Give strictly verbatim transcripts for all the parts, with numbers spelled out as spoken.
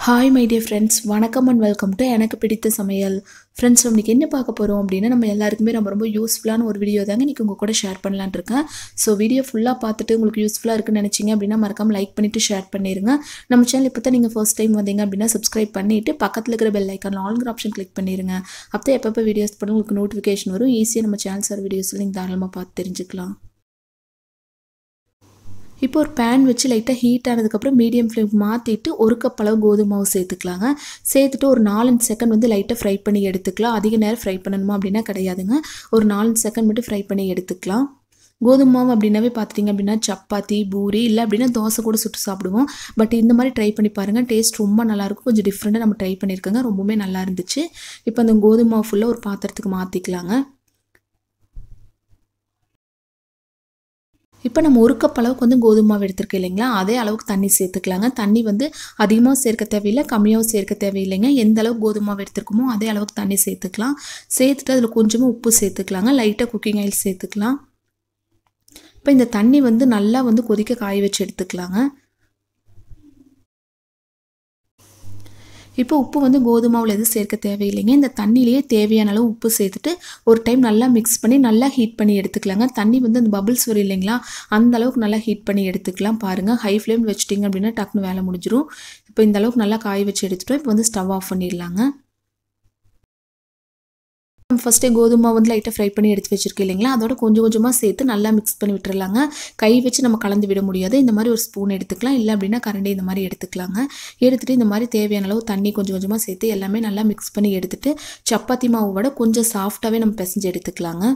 Hi my dear friends, வணக்கம் and welcome to எனக்கு பிடித்த சமையல். Friends, இன்னைக்கு என்ன பார்க்க போறோம் அப்படினா நம்ம எல்லாருக்குமே ரொம்ப ரொம்ப யூஸ்ஃபுல்லான ஒரு வீடியோ தாங்க இன்னைக்கு உங்க கூட ஷேர் பண்ணலாம்னு இருக்கேன். சோ வீடியோ ஃபுல்லா பார்த்துட்டு உங்களுக்கு யூஸ்ஃபுல்லா இருக்குன்னு நினைச்சீங்க அப்படினா மறக்காம லைக் பண்ணிட்டு ஷேர் பண்ணிருங்க. நம்ம சேனல் இப்பதான் நீங்க ஃபர்ஸ்ட் டைம் வந்தீங்க அப்படினா Subscribe பண்ணிட்டு பக்கத்துல இருக்கிற பெல் ஐகான் ஆல்ங்கிற ஆப்ஷன் கிளிக் பண்ணிருங்க. அப்போ எப்பப்ப வீடியோஸ் போடுறோம் உங்களுக்கு நோட்டிஃபிகேஷன் வரும். ஈஸியா நம்ம சேனல் சார் வீடியோஸ்ல நீங்க தாராளமா பார்த்து தெரிஞ்சுக்கலாம். இப்போ ஒரு pan வச்சு லைட்டா ஹீட் ஆனதுக்கு அப்புறம் மீடியம் ஃப்ளேம் மாத்திட்டு ஒரு கப் அளவு கோதுமை மாவு சேர்த்துக்கலாங்க. சேர்த்துட்டு ஒரு நாலு செகண்ட் வந்து லைட்டா ஃப்ரை பண்ணி எடுத்துக்கலாம். அதிக நேரம் ஃப்ரை பண்ணணுமா அப்படினா கிடையாதுங்க. ஒரு நாலு செகண்ட் மட்டும் ஃப்ரை பண்ணி எடுத்துக்கலாம். கோதுமை மாவு அப்படினாவே பாத்தீங்க அப்படினா சப்பாத்தி, பூரி இல்ல அப்படினா தோசை கூட சுட்டு சாப்பிடுவோம். பட் இந்த மாதிரி ட்ரை பண்ணி பாருங்க. டேஸ்ட் ரொம்ப நல்லா இருக்கும். கொஞ்சம் டிஃபரண்டா நம்ம ட்ரை பண்ணிருக்கங்க. ரொம்பவே நல்லா இருந்துச்சு. இப்போ அந்த கோதுமை மாவு ஃபுல்லா ஒரு பாத்திரத்துக்கு மாத்திக்கலாங்க. இப்போ நம்ம ஒரு கப் அளவுக்கு வந்து கோதுமை மாவு எடுத்துர்க்கோம் இல்லைங்களா, அதே அளவுக்கு தண்ணி சேர்த்துக்கலாங்க. தண்ணி வந்து அதிகமா சேர்க்க தேவையில்லை, கம்மியாவும் சேர்க்க தேவையில்லைங்க. எந்த அளவுக்கு கோதுமை மாவு எடுத்துர்க்கோமோ அதே அளவுக்கு தண்ணி சேர்த்துக்கலாம். சேர்த்துட்டு அதில் கொஞ்சமா உப்பு சேர்த்துக்கலாங்க. லைட்டாக குக்கிங் ஆயில் சேர்த்துக்கலாம். இப்போ இந்த தண்ணி வந்து நல்லா வந்து கொதிக்க காய வச்சு எடுத்துக்கலாங்க. இப்போ உப்பு வந்து கோதுமை மாவுல எதுவும் சேர்க்க தேவையில்லைங்க. இந்த தண்ணியிலேயே தேவையான அளவு உப்பு சேர்த்துட்டு ஒரு டைம் நல்லா மிக்ஸ் பண்ணி நல்லா ஹீட் பண்ணி எடுத்துக்கலாங்க. தண்ணி வந்து அந்த பபிள்ஸ் வரும் இல்லைங்களா, அந்த அளவுக்கு நல்லா ஹீட் பண்ணி எடுத்துக்கலாம். பாருங்க, ஹை ஃப்ளேம் வச்சிட்டிங்க அப்படின்னா டக்குன்னு வேலை முடிஞ்சிரும். இப்போ இந்த அளவுக்கு நல்லா காய வச்சு எடுத்துட்டோம். இப்போ வந்து ஸ்டவ் ஆஃப் பண்ணிடலாங்க. நம்ம ஃபர்ஸ்டே கோதுமை மாவு வந்து லைட்டாக ஃப்ரை பண்ணி எடுத்து வச்சிருக்கோம் இல்லைங்களா, அதோட கொஞ்சம் கொஞ்சமாக சேர்த்து நல்லா மிக்ஸ் பண்ணி விட்டுறலாங்க. கை வச்சு நம்ம கலந்து விட முடியாது. இந்த மாதிரி ஒரு ஸ்பூன் எடுத்துக்கலாம். இல்லை அப்படின்னா கரண்டி இந்த மாதிரி எடுத்துக்கலாங்க. எடுத்துகிட்டு இந்த மாதிரி தேவையான அளவு தண்ணி கொஞ்சம் கொஞ்சமாக சேர்த்து எல்லாமே நல்லா மிக்ஸ் பண்ணி எடுத்துகிட்டு சப்பாத்தி மாவு விட கொஞ்சம் சாஃப்டாகவே நம்ம பிசைஞ்சு எடுத்துக்கலாங்க.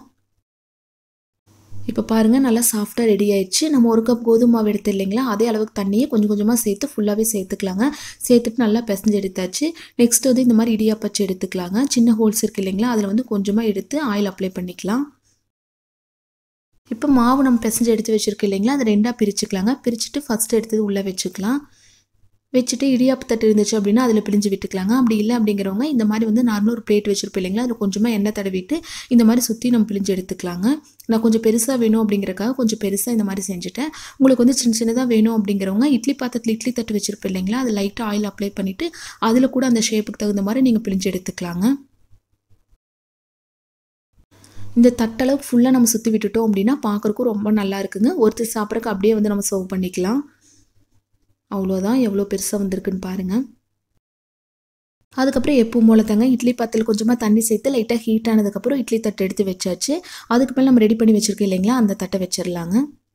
இப்போ பாருங்கள், நல்லா சாஃப்டாக ரெடி ஆயிடுச்சு. நம்ம ஒரு கப் கோதுமை மாவு எடுத்து இல்லைங்களா, அதே அளவுக்கு தண்ணியை கொஞ்சம் கொஞ்சமாக சேர்த்து ஃபுல்லாகவே சேர்த்துக்கலாங்க. சேர்த்துட்டு நல்லா பிசைஞ்சு எடுத்தாச்சு. நெக்ஸ்ட் வந்து இந்த மாதிரி இடியாப்பச்சு எடுத்துக்கலாங்க. சின்ன ஹோல்ஸ் இருக்குது இல்லைங்களா, அதில் வந்து கொஞ்சமாக எடுத்து ஆயில் அப்ளை பண்ணிக்கலாம். இப்போ மாவு நம்ம பிசைஞ்சு எடுத்து வச்சுருக்கோம் இல்லைங்களா, அதை ரெண்டாக பிரிச்சுக்கலாங்க. பிரிச்சுட்டு ஃபஸ்ட்டு எடுத்தது உள்ளே வச்சுக்கலாம். வச்சுட்டு இடியாப்பு தட்டு இருந்துச்சு அப்படின்னா அதில் பிழிஞ்சு விட்டுக்கலாங்க. அப்படி இல்லை அப்படிங்கிறவங்க இந்த மாதிரி வந்து நார்மலாக ஒரு பிளேட் வச்சுருப்போம் இல்லைங்களா, அதில் கொஞ்சமாக எண்ணெய் தடவிட்டு இந்த மாதிரி சுற்றி நம்ம பிழிஞ்சு எடுத்துக்கலாங்க. நான் கொஞ்சம் பெருசாக வேணும் அப்படிங்கிறக்காக கொஞ்சம் பெருசாக இந்த மாதிரி செஞ்சுட்டேன். உங்களுக்கு வந்து சின்ன சின்னதாக வேணும் அப்படிங்கிறவங்க இட்லி பாத்திரத்தில் இட்லி தட்டு வச்சுருப்போம் இல்லைங்களா, அது லைட்டாக ஆயில் அப்ளை பண்ணிவிட்டு அதில் கூட அந்த ஷேப்புக்கு தகுந்த மாதிரி நீங்கள் பிழிஞ்சு எடுத்துக்கலாங்க. இந்த தட்டளவுக்கு ஃபுல்லாக நம்ம சுற்றி விட்டுட்டோம் அப்படின்னா பார்க்குறக்கும் ரொம்ப நல்லா இருக்குங்க. ஒருத்தர் சாப்பிட்றக்கு அப்படியே வந்து நம்ம சர்வ் பண்ணிக்கலாம். அவ்வளோதான், எவ்வளோ பெருசாக வந்திருக்குன்னு பாருங்கள். அதுக்கப்புறம் எப்பவும் போல தாங்க இட்லி பாத்திரத்தில் கொஞ்சமாக தண்ணி சேர்த்து லைட்டாக ஹீட் ஆனதுக்கப்புறம் இட்லி தட்டை எடுத்து வச்சாச்சு. அதுக்கு மேலே நம்ம ரெடி பண்ணி வச்சுருக்கோம் இல்லைங்களா, அந்த தட்டை வச்சிடலாங்க.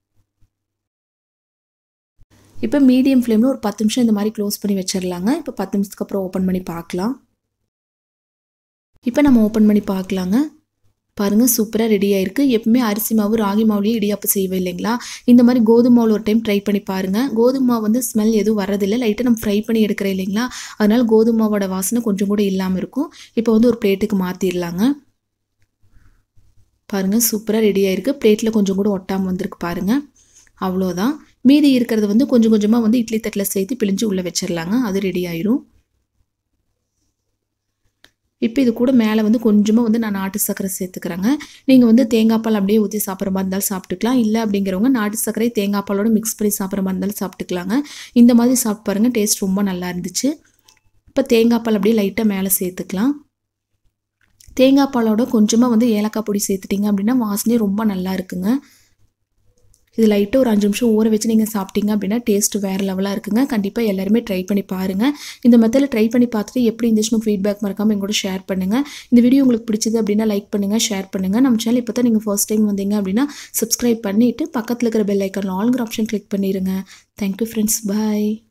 இப்போ மீடியம் ஃப்ளேமில் ஒரு பத்து நிமிஷம் இந்த மாதிரி க்ளோஸ் பண்ணி வச்சிடலாங்க. இப்போ பத்து நிமிஷத்துக்கு அப்புறம் ஓப்பன் பண்ணி பார்க்கலாம். இப்போ நம்ம ஓப்பன் பண்ணி பார்க்கலாங்க. பாருங்கள், சூப்பராக ரெடி ஆயிருக்கு. எப்பவுமே அரிசி மாவு ராகி மாவுலேயே இடியாப்பு செய்வோம் இல்லைங்களா, இந்த மாதிரி கோதுமை மாவில் ஒரு டைம் ட்ரை பண்ணி பாருங்கள். கோதுமை மாவு வந்து ஸ்மெல் எதுவும் வரதில்லை. லைட்டாக நம்ம ஃப்ரை பண்ணி எடுக்கிறோம் இல்லைங்களா, அதனால் கோதுமை மாவோட வாசனை கொஞ்சம் கூட இல்லாமல் இருக்கும். இப்போ வந்து ஒரு பிளேட்டுக்கு மாற்றிடலாங்க. பாருங்கள், சூப்பராக ரெடி ஆயிருக்கு. பிளேட்டில் கொஞ்சம் கூட ஒட்டாமல் வந்திருக்கு பாருங்கள். அவ்வளோதான். மீதி இருக்கிறது வந்து கொஞ்சம் கொஞ்சமாக வந்து இட்லி தட்டில் சேர்த்து பிழிஞ்சு உள்ளே வச்சிடலாங்க. அது ரெடி ஆயிரும். இப்போ இது கூட மேலே வந்து கொஞ்சமாக வந்து நான் நாட்டு சர்க்கரை சேர்த்துக்கிறேங்க. நீங்கள் வந்து தேங்காய் பால் அப்படியே ஊற்றி சாப்பிட்ற மாதிரி இருந்தாலும் சாப்பிட்டுக்கலாம். இல்லை அப்படிங்கிறவங்க நாட்டு சர்க்கரை தேங்காய் பாலோட மிக்ஸ் பண்ணி சாப்பிட்ற மாதிரி இருந்தாலும் சாப்பிட்டுக்கலாங்க. இந்த மாதிரி சாப்பிட்டு பாருங்கள், டேஸ்ட் ரொம்ப நல்லா இருந்துச்சு. இப்போ தேங்காய் பால் அப்படியே லைட்டாக மேலே சேர்த்துக்கலாம். தேங்காய் பாலோட கொஞ்சமாக வந்து ஏலக்காய் பொடி சேர்த்துட்டிங்க அப்படின்னா வாசனை ரொம்ப நல்லா இருக்குங்க. இது லைட்டாக ஒரு அஞ்சு நிமிஷம் ஊற வச்சு நீங்கள் சாப்பிட்டீங்க அப்படின்னா டேஸ்ட் வேறு லெவலாக இருக்குங்க. கண்டிப்பாக எல்லாருமே ட்ரை பண்ணி பாருங்கள். இந்த மெத்தடில் ட்ரை பண்ணி பார்த்துட்டு எப்படி இருந்துச்சுன்னு ஃபீட்பேக் மறக்காமல் எங்களோட ஷேர் பண்ணுங்கள். இந்த வீடியோ உங்களுக்கு பிடிச்சது அப்படின்னா லைக் பண்ணுங்கள், ஷேர் பண்ணுங்கள். நம்ம சேனல் இப்போ தான் நீங்கள் ஃபர்ஸ்ட் டைம் வந்தீங்க அப்படின்னா சப்ஸ்கிரைப் பண்ணிவிட்டு பக்கத்தில் இருக்கிற பெல் ஐக்கான் ஆல்ங்கிற ஆப்ஷன் கிளிக் பண்ணிடுங்க. தேங்க்யூ ஃப்ரெண்ட்ஸ், பாய்.